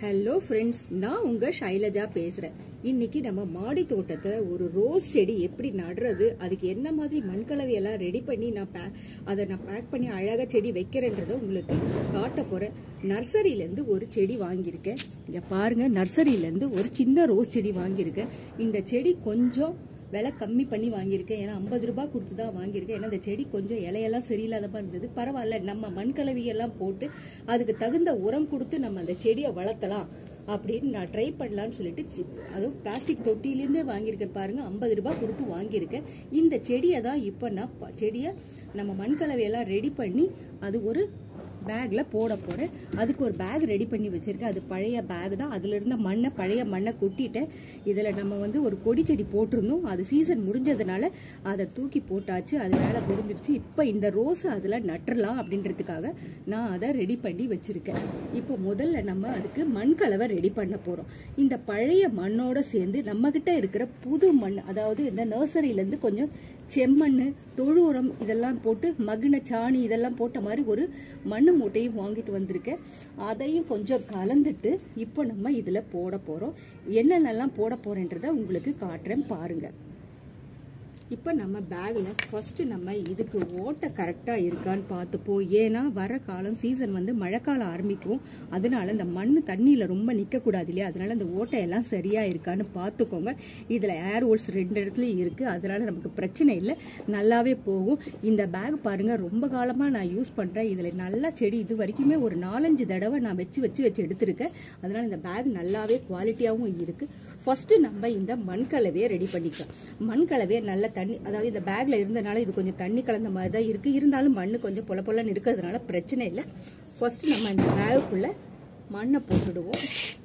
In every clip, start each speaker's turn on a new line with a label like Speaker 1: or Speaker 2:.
Speaker 1: Hello friends, நான் உங்க ஷைலஜா பேசுறேன். இன்னைக்கு நம்ம மாடி தோட்டத்தை ஒரு ரோஸ் செடி எப்படி நடுறது, அதுக்கு என்ன மாதிரி மண்கலவையெல்லாம் ரெடி பண்ணி அதை பேக் பண்ணி அழகா செடி வைக்கிறேன்றதை உங்களுக்கு காட்ட போறேன். நர்சரியிலேருந்து ஒரு செடி வாங்கியிருக்கேன். இங்க பாருங்க, நர்சரியிலேருந்து ஒரு சின்ன ரோஸ் செடி வாங்கியிருக்கேன். இந்த செடி கொஞ்சம் விலை கம்மி பண்ணி வாங்கியிருக்கேன். ஏன்னா 50 ரூபாய் கொடுத்து தான் வாங்கியிருக்கேன். ஏன்னா இந்த செடி கொஞ்சம் இலையெல்லாம் சரியில்லாத மாதிரி இருந்தது. பரவாயில்ல, நம்ம மண்கலவையெல்லாம் போட்டு அதுக்கு தகுந்த உரம் கொடுத்து நம்ம அந்த செடியை வளர்த்தலாம் அப்படின்னு நான் ட்ரை பண்ணலான்னு சொல்லிட்டு அதுவும் பிளாஸ்டிக் தொட்டிலேருந்தே வாங்கியிருக்கேன். பாருங்க, 50 ரூபாய் கொடுத்து வாங்கியிருக்கேன். இந்த செடியை தான் இப்போ நான் செடியை நம்ம மண்கலவையெல்லாம் ரெடி பண்ணி அது ஒரு பேக்ல போட போறேன். அதுக்கு ஒரு பேக் ரெடி பண்ணி வச்சிருக்கேன். அது பழைய பேக் தான். அதுல இருந்த பழைய மண்ணை கொட்டிட்டேன். இதுல நம்ம ஒரு கொடி செடி போட்டிருந்தோம். அது சீசன் முடிஞ்சதுனால அதை தூக்கி போட்டாச்சு. அது வேலை முடிஞ்சிடுச்சு. இப்ப இந்த ரோஸ் அதுல நட்டுறலாம் அப்படின்றதுக்காக நான் அதை ரெடி பண்ணி வச்சிருக்கேன். இப்போ முதல்ல நம்ம அதுக்கு மண்கலவை ரெடி பண்ண போறோம். இந்த பழைய மண்ணோட சேர்ந்து நம்ம கிட்ட இருக்கிற புது மண், அதாவது இந்த நர்சரியில இருந்து கொஞ்சம் செம்மண், தொழு உரம் இதெல்லாம் போட்டு மகின சாணி இதெல்லாம் போட்ட மாதிரி ஒரு மண்ணு மூட்டையும் வாங்கிட்டு வந்திருக்கேன். அதையும் கொஞ்சம் கலந்துட்டு இப்போ நம்ம இதுல போட போறோம். என்னென்னலாம் போட போறேன்றதை உங்களுக்கு காட்டுறேன், பாருங்க. இப்போ நம்ம பேக்ல ஃபர்ஸ்ட் நம்ம இதுக்கு ஓட்டை கரெக்டா இருக்கான்னு பார்த்துப்போம். ஏன்னா வர காலம் சீசன் மழைக்காலம் ஆரம்பிக்கும். அதனால இந்த மண் தண்ணியில ரொம்ப நிக்க கூடாது இல்லையா? அதனால இந்த ஓட்டையெல்லாம் சரியா இருக்கான்னு பார்த்துக்கோங்க. இதுல ஏர் ஹோல்ஸ் 2 இடத்துலயும் இருக்கு. அதனால நமக்கு பிரச்சனை இல்லை, நல்லாவே போகும். இந்த பேக் பாருங்க, ரொம்ப காலமா நான் யூஸ் பண்றேன். இதுல நல்லா செடி இது வரைக்குமே ஒரு 4-5 தடவை நான் வச்சு எடுத்திருக்கேன். அதனால இந்த பேக் நல்லாவே குவாலிட்டியாவும் இருக்கு. ஃபர்ஸ்ட் நம்ம இந்த மண்கலவையை ரெடி பண்ணிக்கலாம். மண்கலவையை நல்ல தண்ணி, அதாவது இந்த பேக்ல இருந்தனால இது கொஞ்சம் தண்ணி கலந்த மாதிரி தான் இருக்கு. இருந்தாலும் மண்ணு கொஞ்சம் பொல பொலன்னு இருக்கிறதுனால பிரச்சனை இல்லை. ஃபர்ஸ்ட் நம்ம இந்த பேகுக்குள்ள மண்ணை போட்டுடுவோம்.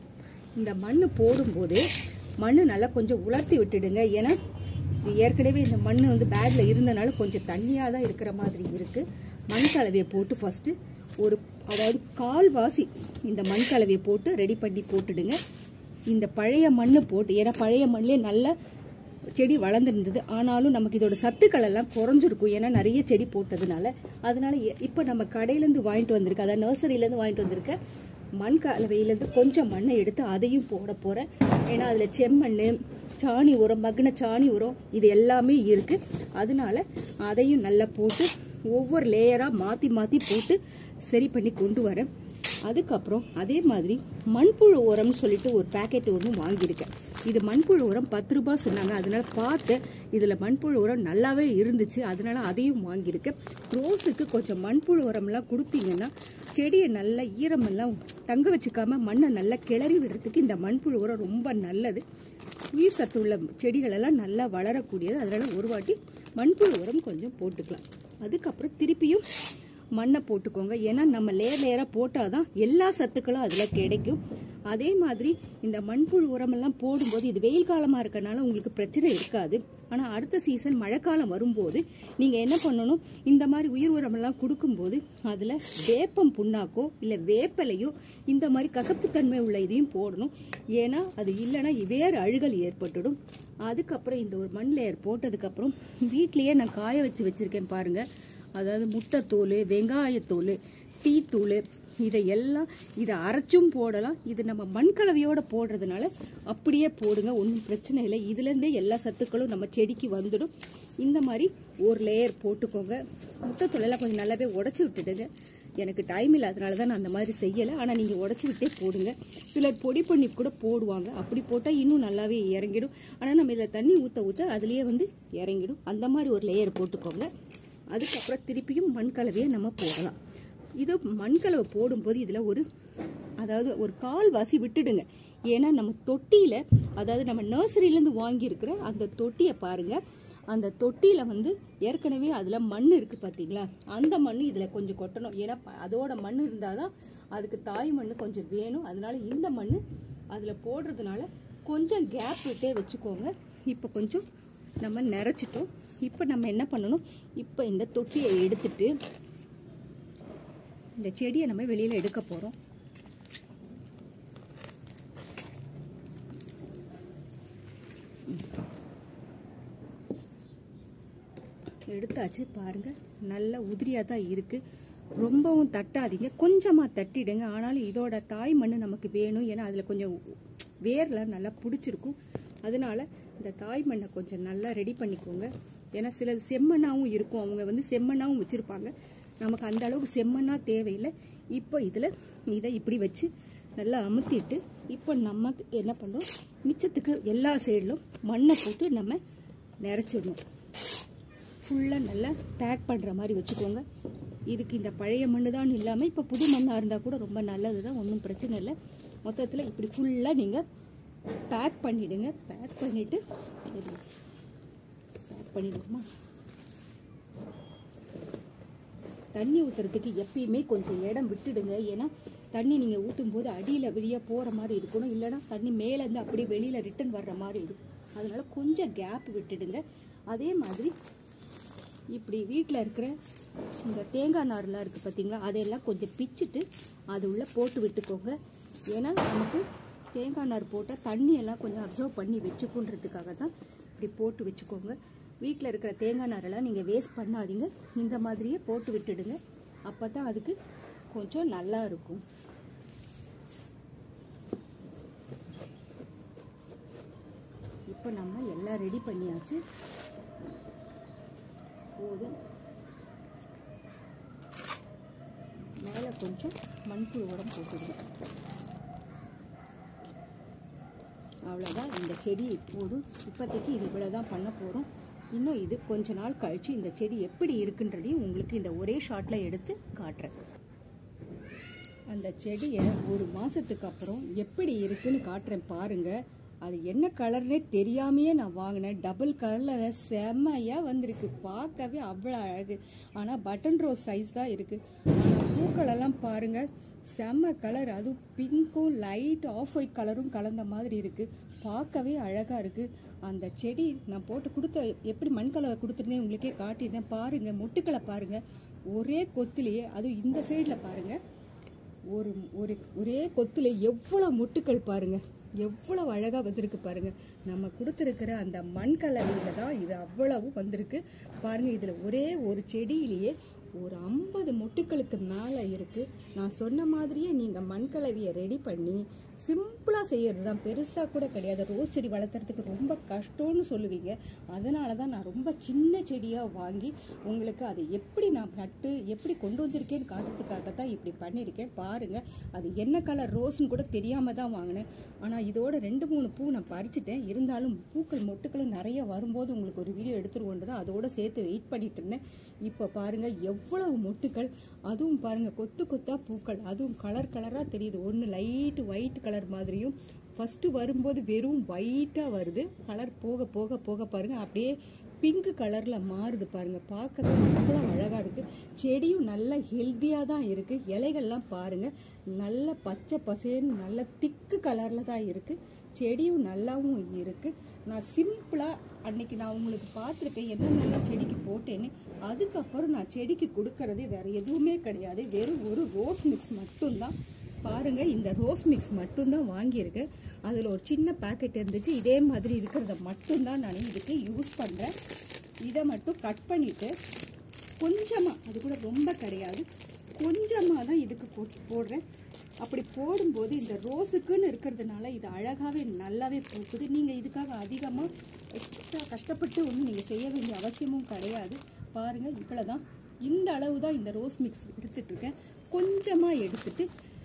Speaker 1: இந்த மண்ணு போடும்போது மண்ணு நல்லா கொஞ்சம் உலர்த்தி விட்டுடுங்க. ஏன்னா ஏற்கனவே இந்த மண்ணு பேக்ல இருந்தனால கொஞ்சம் தண்ணியா தான் இருக்கிற மாதிரி இருக்கு. மண்கலவையை போட்டு ஃபர்ஸ்ட் அதாவது கால்வாசி இந்த மண்கலவையை போட்டு ரெடி பண்ணி போட்டுடுங்க. இந்த பழைய மண்ணு போட்டு, ஏன்னா பழைய மண்ணிலே நல்ல செடி வளர்ந்துருந்தது. ஆனாலும் நமக்கு இதோட சத்துக்கள் எல்லாம் குறைஞ்சிருக்கும், ஏன்னா நிறைய செடி போட்டதுனால. அதனால இப்போ நம்ம கடையிலேருந்து வாங்கிட்டு வந்திருக்க, அதாவது நர்சரியிலேருந்து வாங்கிட்டு வந்திருக்க மண் கலவையிலேருந்து கொஞ்சம் மண்ணை எடுத்து அதையும் போட போகிறேன். ஏன்னா அதில் செம்மண், சாணி உரம், மகின சாணி உரம் இது எல்லாமே இருக்கு. அதனால அதையும் நல்லா போட்டு ஒவ்வொரு லேயராக மாற்றி போட்டு சரி பண்ணி கொண்டு வரேன். அதுக்கப்புறம் அதே மாதிரி மண்புழு உரம்னு சொல்லிட்டு ஒரு பேக்கெட் ஒன்று வாங்கியிருக்கேன். இது மண்புழு உரம் 10 ரூபாய் சொன்னாங்க. அதனால பார்த்து இதில் மண்புழு உரம் நல்லாவே இருந்துச்சு. அதனால அதையும் வாங்கியிருக்கேன். ரோஸுக்கு கொஞ்சம் மண்புழு உரம்லாம் கொடுத்தீங்கன்னா செடியை நல்லா ஈரமெல்லாம் தங்க வச்சுக்காம மண்ணை நல்லா கிளறி விடுறதுக்கு இந்த மண்புழு உரம் ரொம்ப நல்லது. உயிர் சத்து உள்ள செடிகள் எல்லாம் நல்லா வளரக்கூடியது. அதனால ஒரு வாட்டி மண்புழு உரம் கொஞ்சம் போட்டுக்கலாம். அதுக்கப்புறம் திருப்பியும் மண்ணை போட்டுக்கோங்க. ஏன்னா நம்ம லேயராக போட்டால் தான் எல்லா சத்துக்களும் அதில் கிடைக்கும். அதே மாதிரி இந்த மண்புழு உரமெல்லாம் போடும்போது இது வெயில் காலமாக இருக்கனால உங்களுக்கு பிரச்சனை இருக்காது. ஆனால் அடுத்த சீசன் மழைக்காலம் வரும்போது நீங்கள் என்ன பண்ணணும், இந்த மாதிரி உயிர் உரமெல்லாம் கொடுக்கும்போது அதில் வேப்பம் புண்ணாக்கோ இல்லை வேப்பலையோ இந்த மாதிரி கசப்புத்தன்மை உள்ள இதையும் போடணும். ஏன்னா அது இல்லைன்னா வேறு அழுகல் ஏற்பட்டுடும். அதுக்கப்புறம் இந்த ஒரு மண் லேயர் போட்டதுக்கப்புறம் வீட்லேயே நான் காய வச்சிருக்கேன் பாருங்கள். அதாவது முட்டைத்தூள், வெங்காயத்தூள், டீ தூள் இதை அரைச்சும் போடலாம். இது நம்ம மண்கலவையோட போடுறதுனால அப்படியே போடுங்க, ஒன்றும் பிரச்சனை இல்லை. இதுலேருந்தே எல்லா சத்துக்களும் நம்ம செடிக்கு வந்துடும். இந்த மாதிரி ஒரு லேயர் போட்டுக்கோங்க. முட்டைத்தூளெல்லாம் கொஞ்சம் நல்லாவே உடச்சி விட்டுடுங்க. எனக்கு டைம் இல்லை, அதனால தான் நான் அந்த மாதிரி செய்யலை. ஆனால் நீங்கள் உடச்சி விட்டே போடுங்க. சிலர் பொடி பண்ணி கூட போடுவாங்க. அப்படி போட்டால் இன்னும் நல்லாவே இறங்கிடும். ஆனால் நம்ம இதில் தண்ணி ஊற்ற அதுலேயே இறங்கிடும். அந்த மாதிரி ஒரு லேயர் போட்டுக்கோங்க. அதுக்கப்புறம் திருப்பியும் மண்கலவையை நம்ம போடலாம். இது மண்கலவை போடும்போது இதில் அதாவது ஒரு கால்வாசி விட்டுடுங்க. ஏன்னா நம்ம தொட்டியில், அதாவது நம்ம நர்சரியிலேருந்து வாங்கியிருக்கிற அந்த தொட்டியை பாருங்க. அந்த தொட்டியில் ஏற்கனவே அதில் மண் இருக்குது பார்த்தீங்களா? அந்த மண் இதில் கொஞ்சம் கொட்டணும். ஏன்னா அதோட மண் இருந்தால் தான் அதுக்கு தாய் மண் கொஞ்சம் வேணும். அதனால இந்த மண் அதில் போடுறதுனால கொஞ்சம் கேப் விட்டே வச்சுக்கோங்க. இப்போ கொஞ்சம் நம்ம நிறைச்சிட்டோம். இப்போ நம்ம என்ன பண்ணணும், இப்போ இந்த தொட்டியை எடுத்துட்டு இந்த செடியை நம்ம வெளியில் எடுக்க போகிறோம். எடுத்தாச்சு பாருங்க, நல்ல உதிரியாக தான் இருக்குது. ரொம்பவும் தட்டாதீங்க, கொஞ்சமா தட்டிடுங்க. ஆனாலும் இதோட தாய் மண் நமக்கு வேணும், ஏன்னா அதுல கொஞ்சம் வேர்லாம் நல்லா பிடிச்சிருக்கும். அதனால இந்த தாய் மண்ணை கொஞ்சம் நல்லா ரெடி பண்ணிக்கோங்க. ஏன்னா சில செம்மண்ணாவும் இருக்கும், அவங்க வந்து செம்மண்ணாவும் வச்சிருப்பாங்க. நமக்கு அந்த அளவுக்கு செம்மண்ணா தேவையில்லை. இப்போ இதுல இதை இப்படி வச்சு நல்லா அமுத்திட்டு, இப்போ நம்ம என்ன பண்றோம், மிச்சத்துக்கு எல்லா சைடிலும் மண்ணை போட்டு நம்ம நிறைச்சிடணும். ஃபுல்லாக நல்லா பேக் பண்ணுற மாதிரி வச்சுக்கோங்க. இதுக்கு இந்த பழைய மண் தான் இல்லாமல் இப்போ புது மண்ணாக இருந்தால் கூட ரொம்ப நல்லது தான், ஒன்றும் பிரச்சனை இல்லை. மொத்தத்தில் இப்படி ஃபுல்லாக நீங்கள் பேக் பண்ணிவிடுங்க. பேக் பண்ணிவிட்டு பண்ணிடுமா, தண்ணி ஊற்றுறதுக்கு எப்பயுமே கொஞ்சம் இடம் விட்டுடுங்க. ஏன்னா தண்ணி நீங்கள் ஊற்றும் போது அடியில் வெளியே போகிற மாதிரி இருக்கணும், இல்லைன்னா தண்ணி மேலேருந்து அப்படியே வெளியில் ரிட்டன் வர்ற மாதிரி இருக்கும். அதனால கொஞ்சம் கேப் விட்டுடுங்க. அதே மாதிரி இப்படி வீட்டில் இருக்கிற இந்த தேங்காய் நார்லாம் இருக்குது பார்த்தீங்களா, அதையெல்லாம் கொஞ்சம் பிச்சுட்டு அது உள்ளே போட்டு விட்டுக்கோங்க. ஏன்னா நமக்கு தேங்காய் நார் போட்டால் தண்ணியெல்லாம் கொஞ்சம் அப்சர்வ் பண்ணி வச்சுக்கொன்றதுக்காக தான் இப்படி போட்டு வச்சுக்கோங்க. வீட்டில் இருக்கிற தேங்காய் நாரெல்லாம் நீங்கள் வேஸ்ட் பண்ணாதீங்க, இந்த மாதிரியே போட்டு விட்டுடுங்க. அப்போ தான் அதுக்கு கொஞ்சம் நல்லா இருக்கும். இப்போ நம்ம எல்லாம் ரெடி பண்ணியாச்சு, போதும். மேலே கொஞ்சம் மண்புழு உரம் போட்டுடுங்க. அவ்வளோதான், இந்த செடி போதும். இப்போதைக்கு இது இவ்வளோ தான் பண்ண போகிறோம். இன்னும் இது கொஞ்ச நாள் கழித்து இந்த செடி எப்படி இருக்குன்றதையும் உங்களுக்கு இந்த ஒரே ஷாட்டில் எடுத்து காட்டுறேன். அந்த செடியை ஒரு மாதத்துக்கு அப்புறம் எப்படி இருக்குன்னு காட்டுறேன் பாருங்கள். அது என்ன கலர்னே தெரியாமையே நான் வாங்கினேன். டபுள் கலரில் செம்மையாக வந்திருக்கு, பார்க்கவே அவ்வளோ அழகு. ஆனால் பட்டன் ரோஸ் சைஸ் தான் இருக்குது. ஆனால் பூக்களெல்லாம் பாருங்கள், செம்ம கலர். அதுவும் பிங்க்கும் லைட் ஆஃப் ஒயிட் கலரும் கலந்த மாதிரி இருக்குது, பார்க்கவே அழகாக இருக்குது. அந்த செடி நான் போட்டு கொடுத்த எப்படி மண்கலவை கொடுத்துருந்தேன் உங்களுக்கே காட்டியிருந்தேன் பாருங்கள். மொட்டுக்களை பாருங்கள், ஒரே கொத்துலேயே, அதுவும் இந்த சைடில் பாருங்கள், ஒரே கொத்துல எவ்வளோ மொட்டுக்கள் பாருங்கள், எவ்வளவு அழகாக வந்திருக்கு பாருங்க. நம்ம கொடுத்துருக்கிற அந்த மண்கலவையில தான் இது அவ்வளவு வந்திருக்கு பாருங்க. இதில் ஒரே ஒரு செடியிலேயே ஒரு 50 மொட்டுக்களுக்கு மேலே இருக்கு. நான் சொன்ன மாதிரியே நீங்கள் மண்கலவையை ரெடி பண்ணி சிம்பிளாக செய்யறது தான், பெருசாக கூட கிடையாது. ரோஸ் செடி வளர்த்துறதுக்கு ரொம்ப கஷ்டம்னு சொல்லுவீங்க, அதனால தான் நான் ரொம்ப சின்ன செடியாக வாங்கி உங்களுக்கு அதை எப்படி நான் நட்டு எப்படி கொண்டு வந்திருக்கேன்னு காட்டுறதுக்காக தான் இப்படி பண்ணியிருக்கேன் பாருங்கள். அது என்ன கலர் ரோஸ்ன்னு கூட தெரியாமல் தான் வாங்கினேன். ஆனால் இதோட 2-3 பூ நான் பறிச்சுட்டேன். இருந்தாலும் பூக்கள் மொட்டுக்களும் நிறைய வரும்போது உங்களுக்கு ஒரு வீடியோ எடுத்துருவோன்னு தான் அதோட சேர்த்து வெயிட் பண்ணிட்டு இருந்தேன். இப்போ பாருங்கள் எவ்வளவு மொட்டுக்கள், அதுவும் பாருங்கள் கொத்து கொத்தா பூக்கள், அதுவும் கலர் கலராக தெரியுது. ஒன்று லைட் ஒயிட் கலர் மாதிரியும், ஃபர்ஸ்ட் வரும்போது வெறும் ஒயிட்டா வருது, கலர் போக போக போக பாருங்க அப்படியே பிங்க் கலர்ல மாறுது பாருங்க. பார்க்கவே அவ்வளோ அழகா இருக்கு. செடியும் நல்ல ஹெல்த்தியா தான் இருக்கு. இலைகள்லாம் பாருங்க நல்ல பச்சை பசேன்னு நல்ல திக்கு கலர்ல தான் இருக்கு. செடியும் நல்லாவும் இருக்கு. நான் சிம்பிளா அன்னைக்கு நான் உங்களுக்கு பார்த்துருக்கேன் என்னென்ன செடிக்கு போட்டேன்னு. அதுக்கப்புறம் நான் செடிக்கு கொடுக்கறதே வேற எதுவுமே கிடையாது, வெறும் ஒரு ரோஸ் மிக்ஸ் மட்டும்தான். பாருங்க இந்த ரோஸ் மிக்ஸ் மட்டும்தான் வாங்கியிருக்கேன். அதில் ஒரு சின்ன பேக்கெட் இருந்துச்சு, இதே மாதிரி இருக்கிறத மட்டும்தான் நான் இதுக்கு யூஸ் பண்ணுறேன். இதை மட்டும் கட் பண்ணிவிட்டு கொஞ்சமாக, அது கூட ரொம்ப கிடையாது, கொஞ்சமாக தான் இதுக்கு போடுறேன். அப்படி போடும்போது இந்த ரோஸுக்குன்னு இருக்கிறதுனால இது அழகாகவே நல்லாவே பூக்குது. நீங்கள் இதுக்காக அதிகமாக எக்ஸ்ட்ரா கஷ்டப்பட்டு ஒன்றும் நீங்கள் செய்ய வேண்டிய அவசியமும் கிடையாது. பாருங்கள் இவ்வளோ தான், இந்த அளவு தான் இந்த ரோஸ் மிக்ஸ் எடுத்துட்ருக்கேன். கொஞ்சமாக எடுத்துட்டு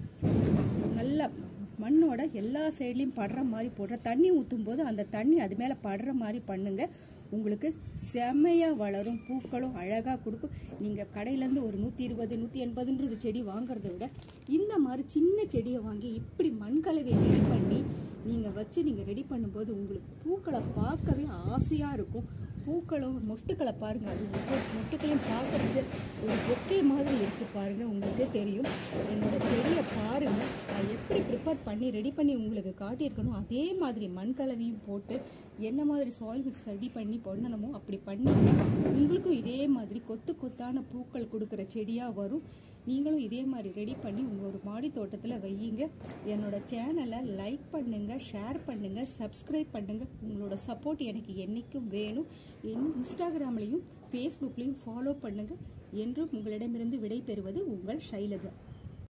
Speaker 1: நல்லா மண்ணோட எல்லா சைட்லையும் படுற மாதிரி போடுற, தண்ணி ஊற்றும் போது அந்த தண்ணி அது மேலே படுற மாதிரி பண்ணுங்க. உங்களுக்கு செம்மையாக வளரும், பூக்களும் அழகாக கொடுக்கும். நீங்கள் கடையிலேருந்து ஒரு 120, 180 செடி வாங்குறத விட இந்த மாதிரி சின்ன செடியை வாங்கி இப்படி மண்கலவையை ரெடி பண்ணி நீங்கள் வச்சு நீங்கள் ரெடி பண்ணும்போது உங்களுக்கு பூக்களை பார்க்கவே ஆசையாக இருக்கும். பூக்களும் மொட்டுக்களை பாருங்கள், அது ஒவ்வொரு மொட்டுக்களையும் பார்க்கறது ஒரு பொக்கே மாதிரி இருக்குது பாருங்கள், உங்களுக்கே தெரியும். என்னோட செடியை பாருங்கள், நான் எப்படி ப்ரிப்பேர் பண்ணி ரெடி பண்ணி உங்களுக்கு காட்டியிருக்கணும் அதே மாதிரி மண்கலவையும் போட்டு என்ன மாதிரி சாயில் மிக்ஸ் ரெடி பண்ணி பண்ணணுமோ அப்படி பண்ணிங்கன்னா உங்களுக்கும் இதே மாதிரி கொத்து கொத்தான பூக்கள் கொடுக்குற செடியாக வரும். நீங்களும் இதே மாதிரி ரெடி பண்ணி உங்கள் ஒரு மாடி தோட்டத்தில் வையுங்க. என்னோட சேனலை லைக் பண்ணுங்கள், ஷேர் பண்ணுங்கள், சப்ஸ்கிரைப் பண்ணுங்கள். உங்களோட சப்போர்ட் எனக்கு என்றைக்கும் வேணும். இன்ஸ்டாகிராம்லேயும் ஃபேஸ்புக்லேயும் ஃபாலோ பண்ணுங்கள். என்றும் உங்களிடமிருந்து விடை பெறுவது உங்கள் ஷைலஜா.